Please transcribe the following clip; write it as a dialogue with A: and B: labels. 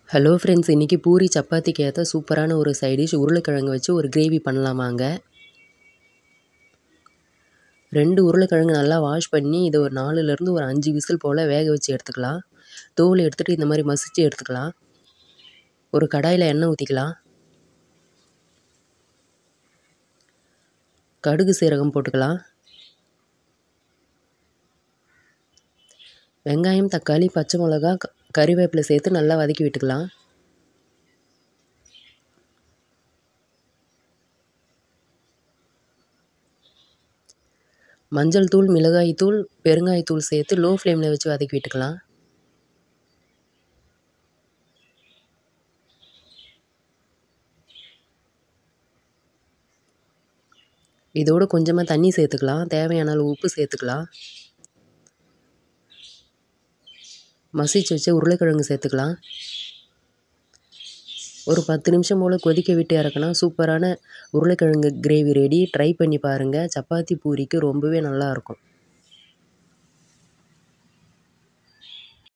A: Hello friends, இன்றைக்கி பூரி சப்பாத்திக்கு ஏற்ற சூப்பரான ஒரு சைட் டிஷ் உருளைக்கிழங்கு வச்சு ஒரு கிரேவி பண்ணலாமாங்க. 2 உருளைக்கிழங்கு நல்லா வாஷ் பண்ணி இதை ஒரு 4லேருந்து ஒரு 5 விசில் போல் வேக வச்சு எடுத்துக்கலாம். தோல் எடுத்துகிட்டு இந்த மாதிரி மசிச்சு எடுத்துக்கலாம். ஒரு கடாயில் எண்ணெய் ஊற்றிக்கலாம். கடுகு சீரகம் போட்டுக்கலாம். வெங்காயம், தக்காளி, பச்சை மிளகா, கறிவேப்பிலை சேர்த்து நல்லா வதக்கி விட்டுக்கலாம். மஞ்சள் தூள், மிளகாய் தூள், பெருங்காயத்தூள் சேர்த்து லோ ஃப்ளேமில் வச்சு வதக்கி விட்டுக்கலாம். இதோடு கொஞ்சமாக தண்ணி சேர்த்துக்கலாம். தேவையான அளவு உப்பு சேர்த்துக்கலாம். மசிச்சு வச்சு உருளைக்கிழங்கு சேர்த்துக்கலாம். ஒரு 10 நிமிஷம் போல் கொதிக்க விட்டு இறக்குனா சூப்பரான உருளைக்கிழங்கு கிரேவி ரெடி. ட்ரை பண்ணி பாருங்கள். சப்பாத்தி பூரிக்கு ரொம்பவே நல்லாயிருக்கும்.